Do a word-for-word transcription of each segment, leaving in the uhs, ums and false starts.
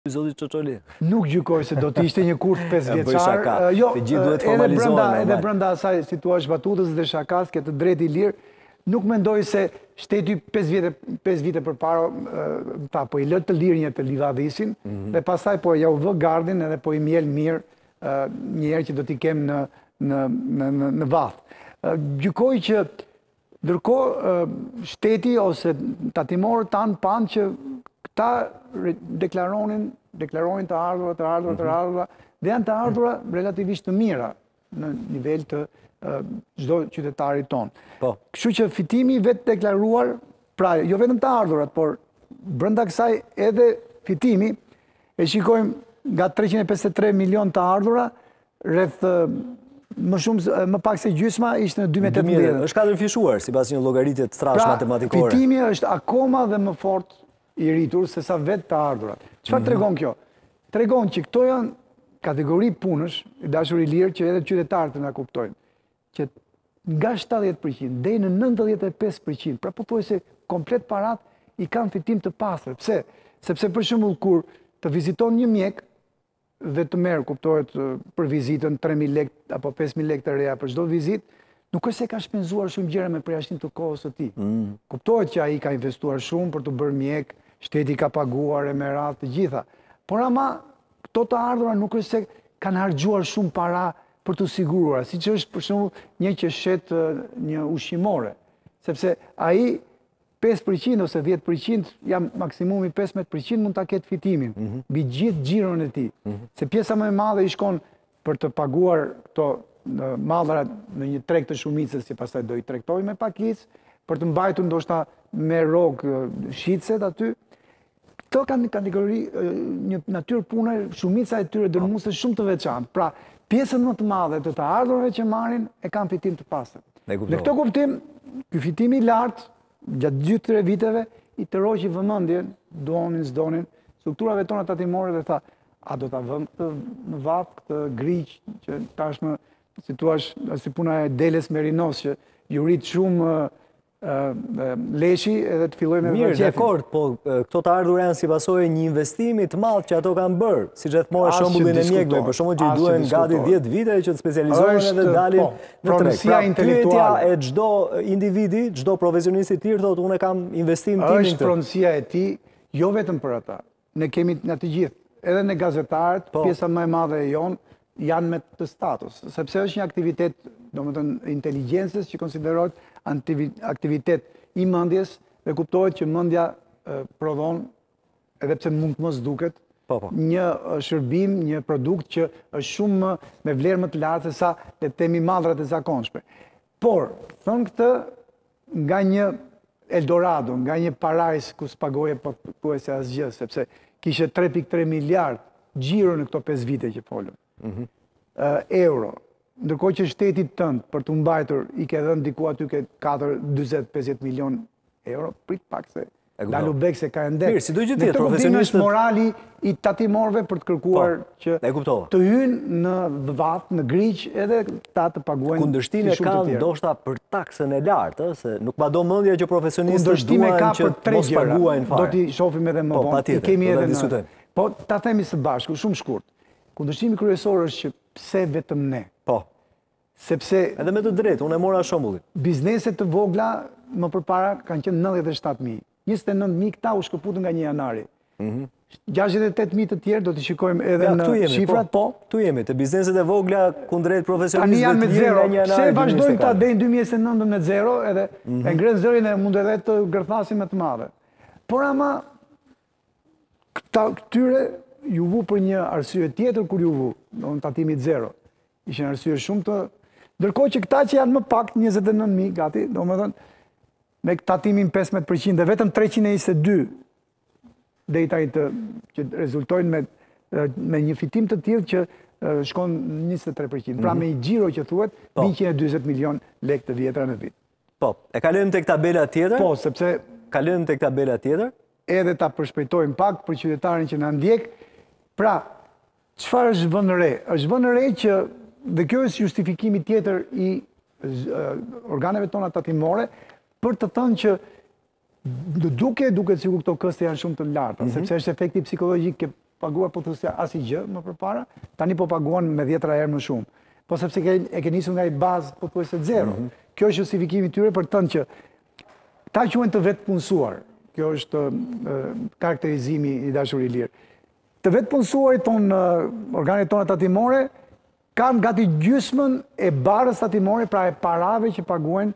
Zoti Çoçoli. Nuk gjykoj se do të ishte një kurth pesë vjeçar. Jo, të gjithë duhet formalizohen. Edhe brenda asaj situash batutës dhe shakas, këtë drejt i lirë, nuk mendoj se shteti pesë vite përpara ta po i lë të lirë një të livadhisin dhe pastaj po ja u vë gardin edhe po i mjel mirë një herë që do t'i kem në në në vath. Gjykoj që ndërkohë shteti ose tatimorët tanë panë që këta deklaronin, deklaronin të ardhura, të ardhura, të ardhura, dhe janë të ardhura relativisht të mira në nivel të çdo qytetarit tonë. Kështu që fitimi vetë deklaruar, pra jo vetëm të ardhurat, por brenda kësaj edhe fitimi, e shikojmë nga treqind e pesëdhjetë e tre milion të ardhura, rreth më shumë, më pak se gjysma ishte në dy mijë e tetëmbëdhjetë. Është katërfishuar, sipas një llogaritje të trash matematikore. Pra, fitimi është akoma dhe më fort i rritur se sa vetë të ardhurat. Çfarë tregon kjo? Tregon që këto janë kategori punësh, i dashur i lirë, që edhe qytetarët na kuptojnë, që nga shtatëdhjetë përqind deri në nëntëdhjetë e pesë përqind, pra pothuajse komplet parat i kanë fitim të pastër. Pse? Sepse për shembull kur të viziton një mjek dhe të merr, kuptohet, për vizitën tre mijë lekë apo pesë mijë lekë të reja për çdo vizitë, nuk është se ka shpenzuar shumë gjëra me përjashtim të kohës së tij. Kuptohet që ai ka investuar shumë për të bërë mjek, shteti ka paguar e me radhë të gjitha. Por ama këto të ardhura nuk është se kanë harxhuar shumë para për të siguruar, siç është për shembull një që shet një ushqimore, sepse ai pesë përqind ose dhjetë përqind, jam maksimumi pesëmbëdhjetë përqind mund ta ketë fitimin mbi gjithë xhiron e tij. Se pjesa më e madhe i shkon për të paguar këto mallra në një treg të shumicës që pastaj do i tregtoj me pakicë, për të mbajtur ndoshta me rrogë shitset aty. Këto kanë një kategori, një natyrë pune, shumica e tyre dërmuese shumë të veçantë. Pra, pjesën më të madhe të të ardhurave që marrin e kanë fitim të pastër. Në këtë kuptim, ky fitim i lartë gjatë gjithë tre viteve i tërhoqi vëmendjen, donin, s'donin, strukturave tona tatimore dhe tha, a do ta vëmë në vath këtë griq që tashmë si thua si puna e Deles Merinos që ju rrit shumë leshi edhe të fillojmë me mirë, dakord, po këto të ardhur janë si pasojë një investimi të madh që ato kanë bërë, siç e thmorë shembullin e mjekëve, për shembull që i duhen gati dhjetë vite që të specializohen edhe dalin në treg. Pra, pyetja e çdo individi, çdo profesionist i tillë thotë unë kam investim timin. Është pronësia e tij, jo vetëm për ata. Ne kemi nga të gjithë, edhe ne gazetarët, pjesa më e madhe e jon janë me të status, sepse është një aktivitet, domethënë inteligjencës që konsiderohet aktivitet i mendjes dhe kuptohet që mendja prodhon, edhe pse mund të mos duket, një shërbim, një produkt që është shumë me vlerë më të lartë se sa le të themi mallrat e zakonshme. Por, thon këtë nga një Eldorado, nga një parajs ku s'pagoje pothuajse asgjë, sepse kishte tre pikë tre miliard xhiro në këto pesë vite që folëm. Euro. Ndërkohë që shtetit tënd për të mbajtur i ke dhënë diku aty ke katërdhjetë njëzet pesëdhjetë milion euro, prit pak se dalu bek se ka ende. Mirë, si do gjithë tjetë profesionistët. Është morali i tatimorëve për të kërkuar që të hynë në vath, në griq, edhe ta të paguajnë. Kundërshtimin e kanë ndoshta për taksën e lartë, se nuk ma do mendja që profesionistët duan që mos paguajnë fare. Do t'i shohim edhe më vonë. I kemi edhe në. Po ta themi së bashku, shumë shkurt. Kundërshtimi kryesor është që pse vetëm ne? Po. Sepse edhe me të drejtë, unë e mora shembullin. Bizneset të vogla më përpara kanë qenë nëntëdhjetë e shtatë mijë. njëzet e nëntë mijë këta u shkëputën nga një janari. gjashtëdhjetë e tetë mijë të tjerë do të shikojmë edhe në shifrat. Po, tu jemi, të bizneset e vogla kundrejt profesionistëve të lirë nga një janari. Pse vazhdojnë ta deri në dy mijë e nëntë me zero edhe e ngrenë zërin e mund edhe të gërthasin me të madhe. Por ama këtyre ju vu për një arsye tjetër kur ju vu, në tatimit zero. Ishin arsye shumë të... Ndërkohë që këta që janë më pak, njëzet e nëntë mijë, gati, do më thënë, me tatimin pesëmbëdhjetë përqind dhe vetëm treqind e njëzet e dy dejtaj të që rezultojnë me, me një fitim të tillë që shkon njëzet e tre përqind. Pra me i gjiro që thuhet, njëqind e dyzet milion lekë të vjetra në vit. Po, e kalojmë tek tabela tjetër? Po, sepse... Kalojmë tek tabela tjetër? Edhe ta përshpejtojmë pak për qytetarin që na ndjek. Pra, çfarë është vënë re? Është vënë re që, dhe kjo është justifikimi tjetër i organeve tona tatimore, për të thënë që duke, duke sikur këto këste janë shumë të larta, sepse është efekti psikologjik paguar po thosë as i gjë më përpara, tani po paguan me dhjetra herë më shumë. Po sepse e ke nisur nga i bazë po thuajse zero. Kjo është justifikimi i tyre për të thënë që ta quhen të vetë punësuar. Kjo është karakterizimi i dashurisë së lirë. Të vetë punësuarit tonë, organet tona tatimore, kanë gati gjysmën e barës tatimore, pra e parave që paguhen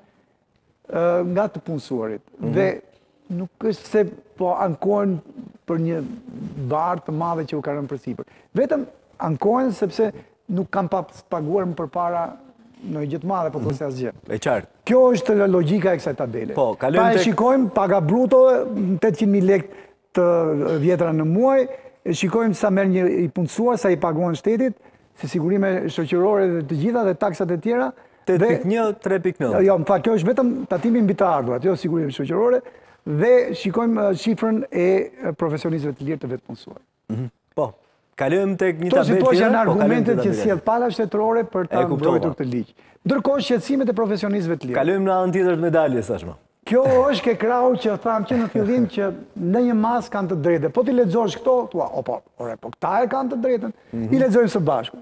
nga të punësuarit. Dhe nuk është se po ankohen për një barë të madhe që u ka rënë përsipër. Vetëm ankohen sepse nuk kanë paguar më përpara në gjë të madhe, po thosë asgjë. E qartë. Kjo është logjika e kësaj tabele. Po, pa e shikojmë paga bruto tetëqind mijë lekë të vjetra në muaj, e shikojmë sa merr një i punësuar, sa i paguan shtetit, si sigurime shoqërore dhe të gjitha dhe taksat e tjera. tetë pikë një, tre pikë nëntë. Jo, më fakt, kjo është vetëm tatimi mbi të ardhurat, jo sigurime shoqërore, dhe shikojmë shifrën e profesionistëve të lirë të vetë punësuar. Po, kalojmë tek një tabelë tjetër. Këto janë argumentet që sjell pala shtetërore për ta mbrojtur këtë ligj. Ndërkohë shqetësimet e profesionistëve të lirë. Kalojmë në anën tjetër të medaljes tashmë. Kjo është ke krau që thamë që në fillim që në një mas kanë të drejtë. Po ti lexosh këto, thua, o po, ore, po këta e kanë të drejtën. I lexojmë së bashku.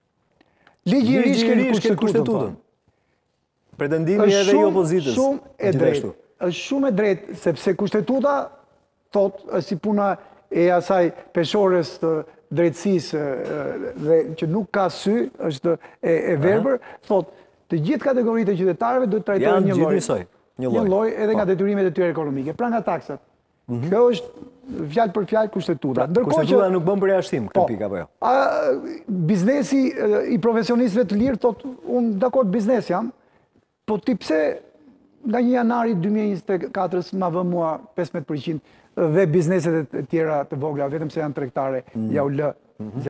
Ligji i ri ke kushtetutën. Pretendimi edhe i opozitës. Shumë e drejtë. Është shumë e drejtë sepse kushtetuta thot është si puna e asaj peshores të drejtësisë dhe që nuk ka sy, është e verbër, thot të gjithë kategoritë e qytetarëve duhet trajtohen një lloj. Një lloj edhe nga detyrimet e tyre ekonomike, pra nga taksat. Kjo është fjalë për fjalë kushtetuta. Kushtetuta nuk bën përjashtim këtë pikë apo jo? Biznesi i profesionistëve të lirë thot, unë dakord biznes jam, po ti pse nga një janari dy mijë e njëzet e katër ma vë mua pesëmbëdhjetë përqind dhe bizneset e tjera të vogla, vetëm se janë tregtare, ja u lë